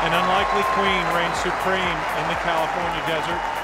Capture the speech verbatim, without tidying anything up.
An unlikely queen reigns supreme in the California desert.